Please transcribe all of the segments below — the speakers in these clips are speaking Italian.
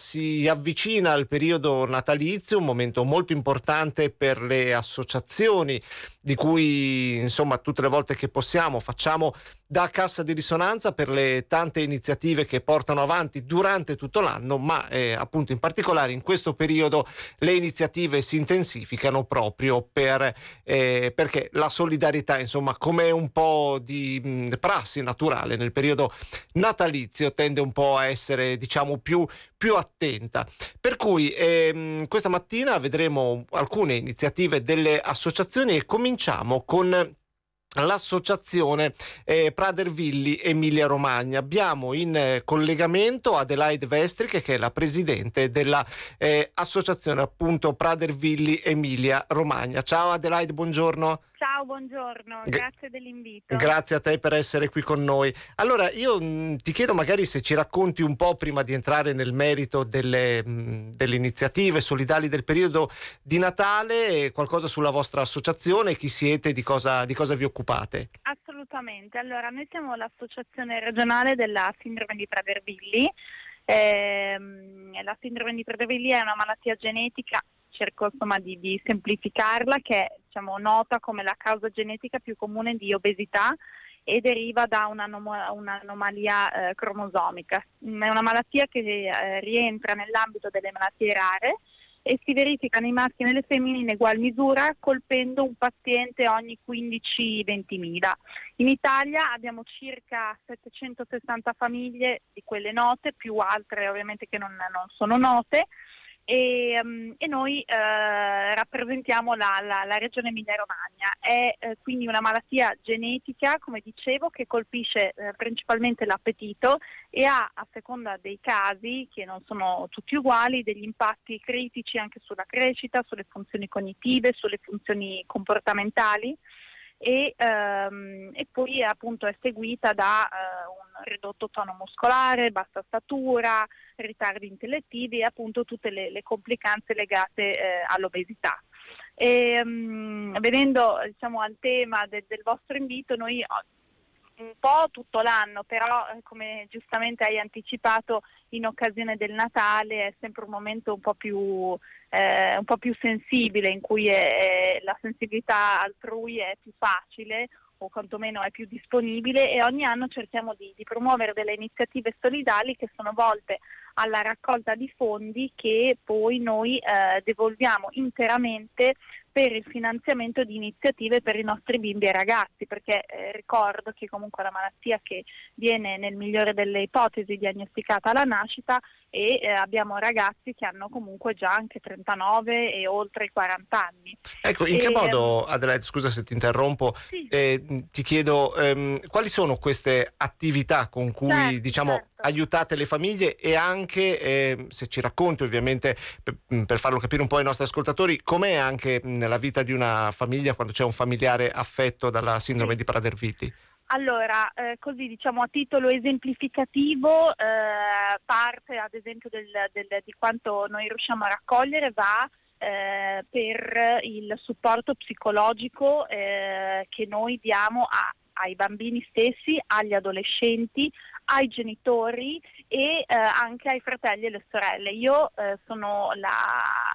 si avvicina il periodo natalizio, un momento molto importante per le associazioni di cui insomma tutte le volte che possiamo facciamo da cassa di risonanza per le tante iniziative che portano avanti durante tutto l'anno, ma appunto in particolare in questo periodo le iniziative si intensificano proprio perché la solidarietà, insomma, come un po' di prassi naturale nel periodo natalizio, tende un po' a essere, diciamo, più attenta. Per cui questa mattina vedremo alcune iniziative delle associazioni e cominciamo con l'associazione Prader-Willi Emilia Romagna. Abbiamo in collegamento Adelaide Vestriche, che è la presidente della associazione appunto Prader-Willi Emilia Romagna. Ciao Adelaide, buongiorno. Ciao, buongiorno, grazie dell'invito. Grazie a te per essere qui con noi. Allora io ti chiedo magari se ci racconti un po', prima di entrare nel merito delle iniziative solidali del periodo di Natale, qualcosa sulla vostra associazione, chi siete, di cosa vi occupate. Assolutamente, allora noi siamo l'associazione regionale della sindrome di Prader-Willi. La sindrome di Prader-Willi è una malattia genetica, cerco insomma di semplificarla, che è nota come la causa genetica più comune di obesità e deriva da un'anomalia cromosomica. È una malattia che rientra nell'ambito delle malattie rare e si verifica nei maschi e nelle femmine in ugual misura, colpendo un paziente ogni 15-20.000. In Italia abbiamo circa 760 famiglie di quelle note, più altre ovviamente che non sono note, e noi rappresentiamo la regione Emilia-Romagna. È quindi una malattia genetica, come dicevo, che colpisce principalmente l'appetito e ha, a seconda dei casi, che non sono tutti uguali, degli impatti critici anche sulla crescita, sulle funzioni cognitive, sulle funzioni comportamentali. E poi appunto è seguita da un ridotto tono muscolare, bassa statura, ritardi intellettivi e appunto tutte le complicanze legate all'obesità. Venendo al tema del vostro invito, noi un po' tutto l'anno, però come giustamente hai anticipato, in occasione del Natale è sempre un momento un po' più sensibile, in cui la sensibilità altrui è più facile o quantomeno è più disponibile, e ogni anno cerchiamo di promuovere delle iniziative solidali che sono volte alla raccolta di fondi che poi noi devolviamo interamente per il finanziamento di iniziative per i nostri bimbi e ragazzi, perché ricordo che comunque è una malattia che viene nel migliore delle ipotesi diagnosticata alla nascita e abbiamo ragazzi che hanno comunque già anche 39 e oltre i 40 anni. Ecco, in che modo, Adelaide, scusa se ti interrompo, sì. Ti chiedo quali sono queste attività con cui certo. Aiutate le famiglie, e anche se ci racconti ovviamente per farlo capire un po' ai nostri ascoltatori, com'è anche nella vita di una famiglia quando c'è un familiare affetto dalla sindrome di Prader-Willi? Allora, così a titolo esemplificativo, parte ad esempio di quanto noi riusciamo a raccogliere va per il supporto psicologico che noi diamo ai bambini stessi, agli adolescenti, ai genitori e anche ai fratelli e le sorelle. Io sono la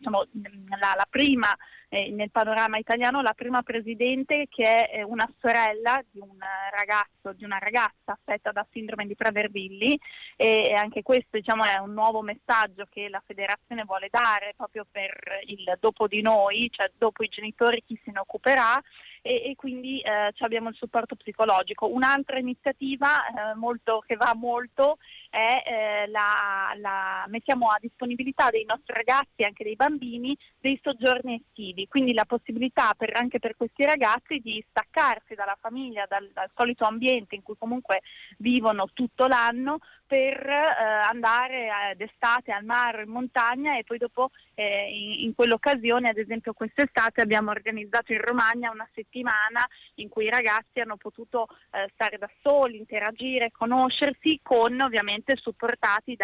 prima nel panorama italiano, la prima presidente che è una sorella di un ragazzo, di una ragazza affetta da sindrome di Prader-Willi, e anche questo è un nuovo messaggio che la federazione vuole dare proprio per il dopo di noi, cioè dopo i genitori chi se ne occuperà, e quindi abbiamo il supporto psicologico. Un'altra iniziativa che va molto è mettiamo a disponibilità dei nostri ragazzi e anche dei bambini dei soggiorni estivi, quindi la possibilità anche per questi ragazzi di staccarsi dalla famiglia, dal solito ambiente in cui comunque vivono tutto l'anno, per andare d'estate al mare o in montagna, e poi dopo in quell'occasione, ad esempio quest'estate, abbiamo organizzato in Romagna una settimana in cui i ragazzi hanno potuto stare da soli, interagire, conoscersi, con ovviamente supportati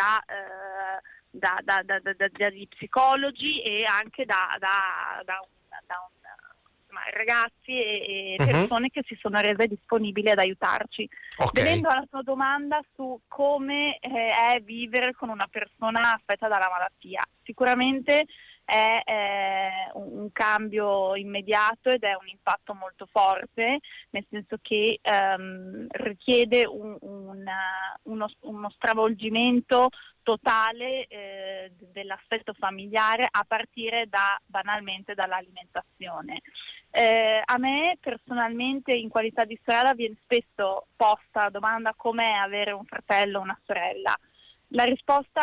dagli psicologi e anche da insomma, ragazzi e Mhm. persone che si sono rese disponibili ad aiutarci. Ok. Venendo alla tua domanda su come è vivere con una persona affetta dalla malattia, sicuramente è un cambio immediato ed è un impatto molto forte, nel senso che richiede uno stravolgimento totale dell'aspetto familiare, a partire banalmente dall'alimentazione. A me personalmente, in qualità di sorella, viene spesso posta la domanda: com'è avere un fratello o una sorella? La risposta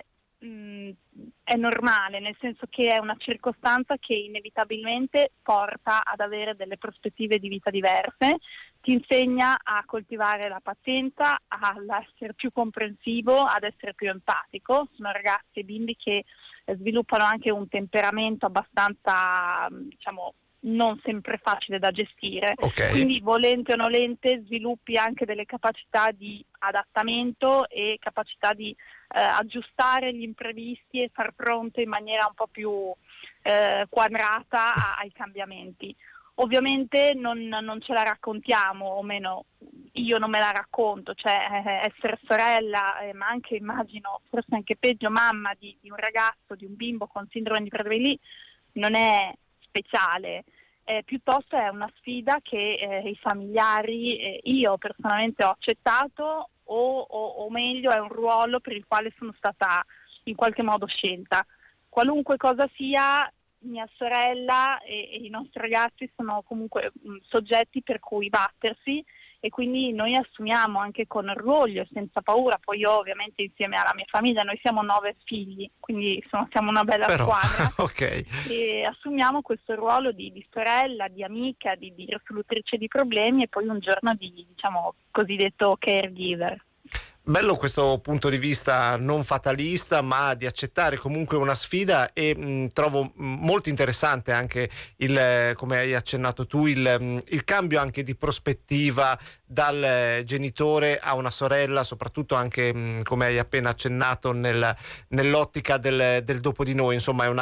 è normale, nel senso che è una circostanza che inevitabilmente porta ad avere delle prospettive di vita diverse, ti insegna a coltivare la pazienza, ad essere più comprensivo, ad essere più empatico. Sono ragazzi e bimbi che sviluppano anche un temperamento abbastanza, diciamo, non sempre facile da gestire, Ok. quindi volente o nolente sviluppi anche delle capacità di adattamento e capacità di aggiustare gli imprevisti e far fronte in maniera un po' più quadrata ai cambiamenti. Ovviamente non ce la raccontiamo, o meno io non me la racconto, cioè essere sorella, ma anche, immagino, forse anche peggio, mamma di un ragazzo, di un bimbo con sindrome di Prader-Willi, non è speciale. Piuttosto è una sfida che i familiari, io personalmente ho accettato, o meglio è un ruolo per il quale sono stata in qualche modo scelta. Qualunque cosa sia, mia sorella e i nostri ragazzi sono comunque soggetti per cui battersi, e quindi noi assumiamo anche con orgoglio e senza paura. Poi io ovviamente, insieme alla mia famiglia, noi siamo 9 figli, quindi siamo una bella Però, squadra, ok. e assumiamo questo ruolo di sorella, di amica, di risolutrice di problemi, e poi un giorno di, diciamo, cosiddetto caregiver. Bello questo punto di vista non fatalista, ma di accettare comunque una sfida, e trovo molto interessante anche come hai accennato tu, il cambio anche di prospettiva dal genitore a una sorella, soprattutto anche come hai appena accennato nell'ottica del dopo di noi. Insomma, è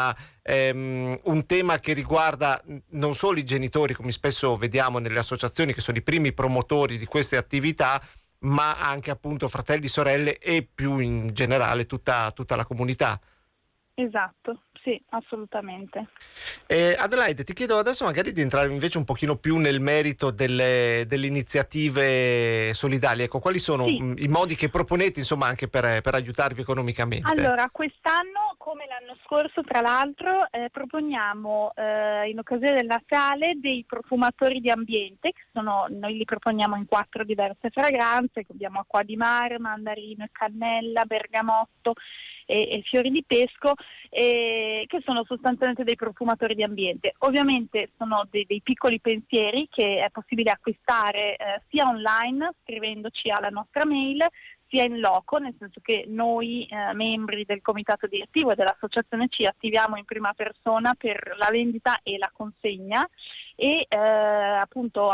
un tema che riguarda non solo i genitori, come spesso vediamo nelle associazioni che sono i primi promotori di queste attività, ma anche appunto fratelli, sorelle e più in generale tutta la comunità. Esatto, sì, assolutamente. Adelaide, ti chiedo adesso magari di entrare invece un pochino più nel merito delle iniziative solidali. Ecco, quali sono Sì. i modi che proponete, insomma, anche per aiutarvi economicamente? Allora, quest'anno, come l'anno scorso, tra l'altro, proponiamo in occasione del Natale dei profumatori di ambiente, noi li proponiamo in 4 diverse fragranze, che abbiamo acqua di mare, mandarino e cannella, bergamotto e fiori di pesco, che sono sostanzialmente dei profumatori di ambiente. Ovviamente sono dei piccoli pensieri che è possibile acquistare sia online, scrivendoci alla nostra mail, sia in loco, nel senso che noi membri del comitato direttivo e dell'associazione ci attiviamo in prima persona per la vendita e la consegna, e appunto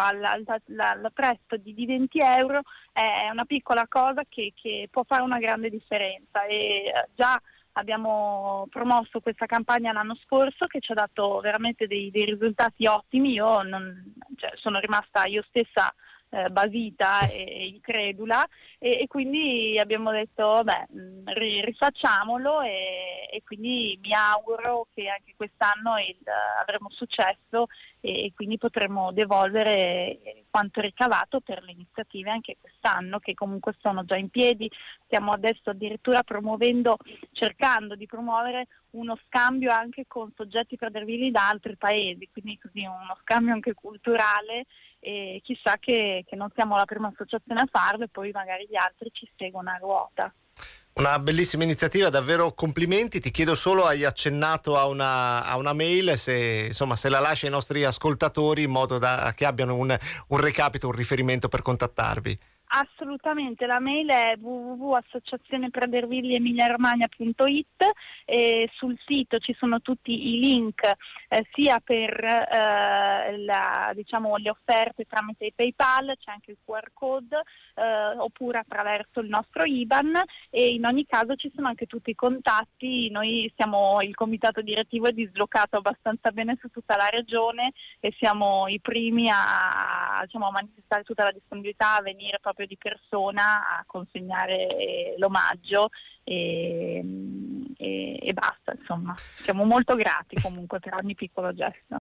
al prezzo di 20 euro è una piccola cosa che può fare una grande differenza, e già abbiamo promosso questa campagna l'anno scorso, che ci ha dato veramente dei risultati ottimi. Io sono rimasta io stessa basita e incredula, e quindi abbiamo detto vabbè, rifacciamolo, e quindi mi auguro che anche quest'anno avremo successo, e quindi potremo devolvere quanto ricavato per le iniziative anche quest'anno, che comunque sono già in piedi. Stiamo adesso addirittura cercando di promuovere uno scambio anche con soggetti prader-Willi da altri paesi, quindi così uno scambio anche culturale, e chissà che non siamo la prima associazione a farlo, e poi magari gli altri ci seguono a ruota. Una bellissima iniziativa, davvero complimenti. Ti chiedo solo, hai accennato a una mail, se la lasci ai nostri ascoltatori in modo che abbiano un recapito, un riferimento per contattarvi. Assolutamente, la mail è www.associazionepradervigliaemiliaromagna.it e sul sito ci sono tutti i link sia per diciamo, le offerte tramite i PayPal, c'è anche il QR code oppure attraverso il nostro IBAN, e in ogni caso ci sono anche tutti i contatti. Noi il comitato direttivo è dislocato abbastanza bene su tutta la regione e siamo i primi diciamo, a manifestare tutta la disponibilità a venire proprio di persona a consegnare l'omaggio e basta, insomma. Siamo molto grati comunque per ogni piccolo gesto.